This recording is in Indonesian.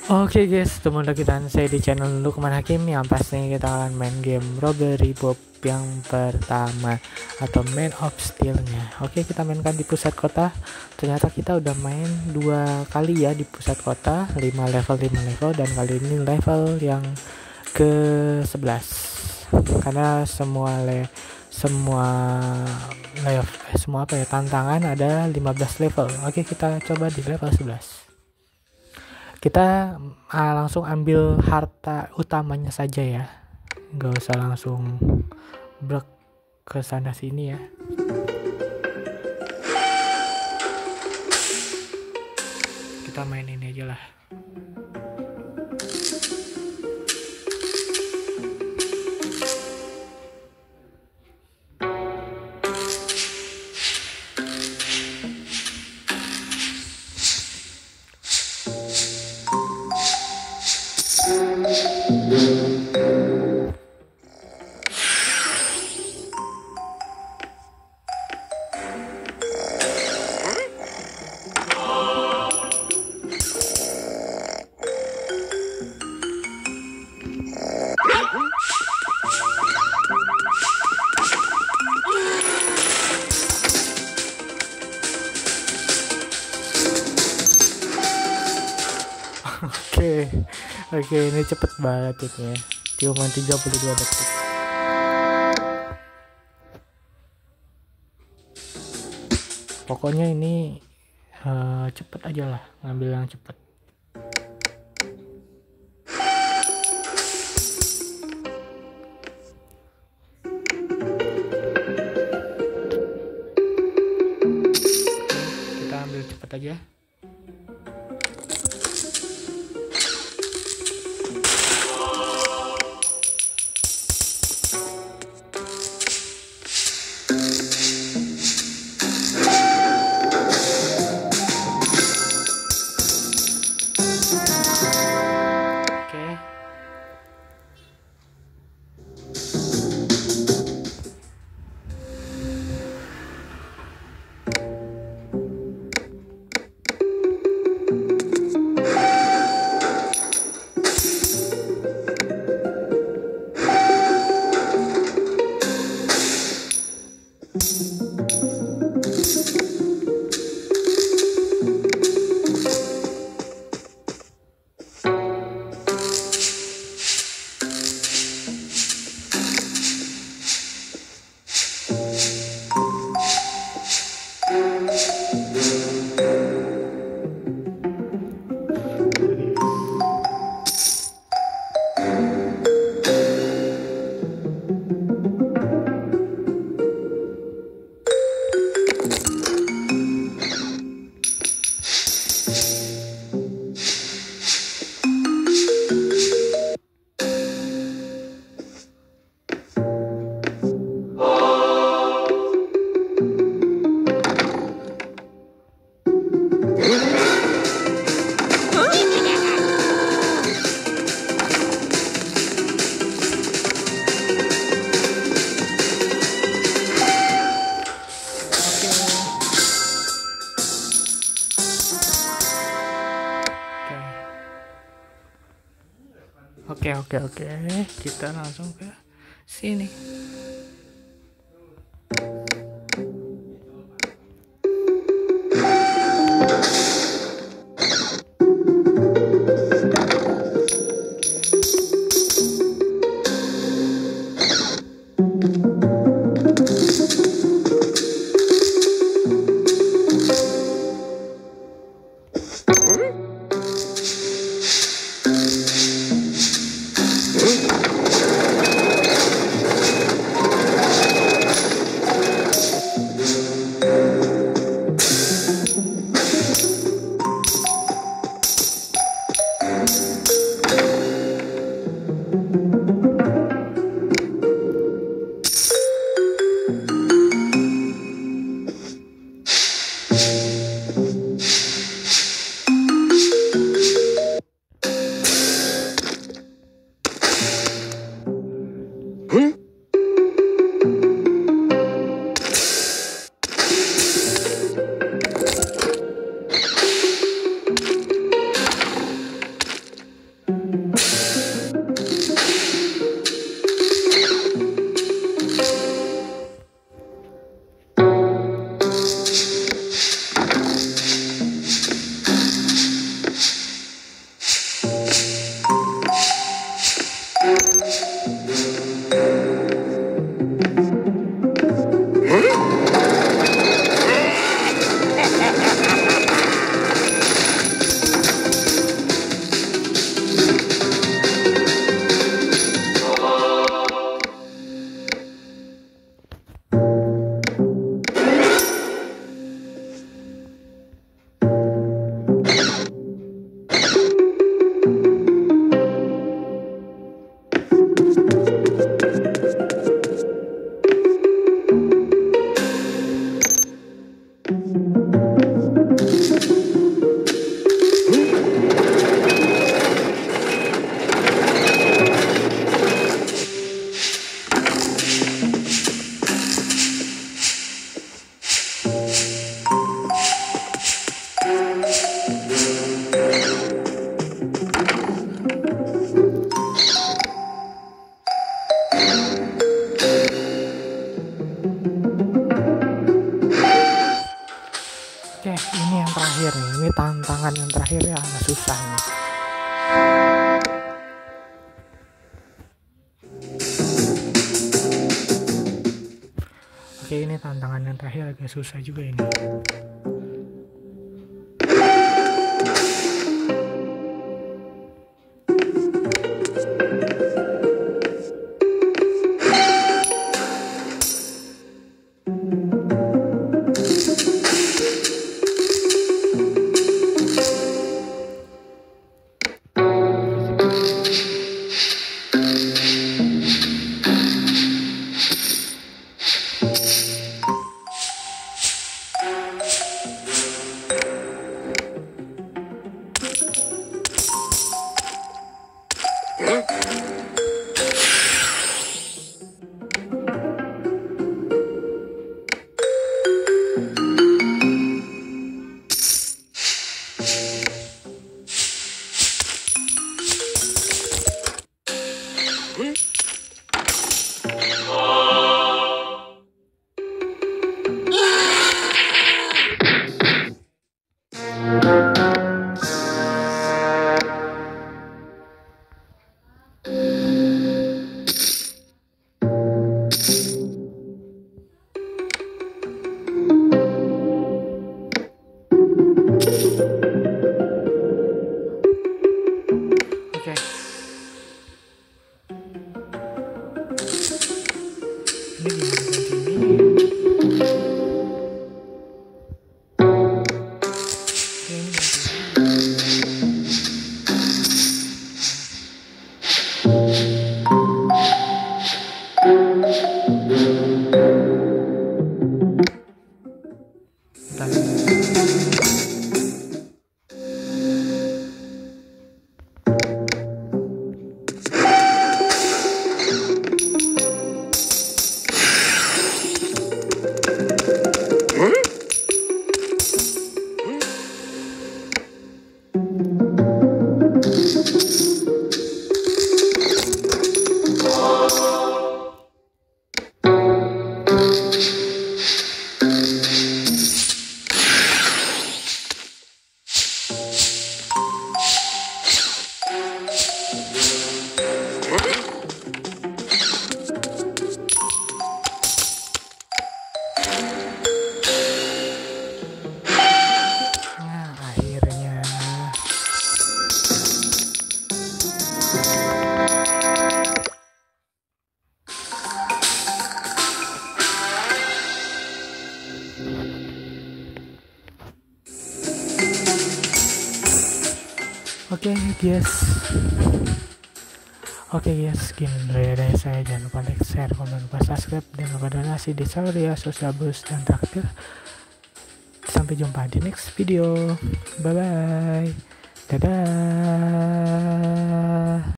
Oke guys, ketemu lagi dengan saya di channel Lukman Hakim. Yang pasti kita akan main game Robbery Bob yang pertama atau Man of Steel-nya. Oke, kita mainkan di pusat kota. Ternyata kita udah main 2 kali ya di pusat kota, 5 level, dan kali ini level yang ke 11. Karena semua apa ya, tantangan ada 15 level. Oke, kita coba di level 11. Kita langsung ambil harta utamanya saja ya, nggak usah langsung brek ke sana sini ya. Kita main ini aja lah. Oke, ini cepet banget ini ya. Cuma 32 detik. Pokoknya ini cepet aja lah, ngambil yang cepet. Kita ambil cepet aja. Oke, kita langsung ke sini. Oke, ini yang terakhir nih. Ini tantangan yang terakhir ya, agak susah nih. Oke, ini tantangan yang terakhir agak susah juga ini. Oke. Ini gimana kunci ini? Oke, ini akhirnya. Oke guys, sekian dari saya. Jangan lupa like, share, komen, lupa subscribe, dan lupa donasi di Sauria Sosial Bus dan Traktir. Sampai jumpa di next video. Bye bye. Dadah.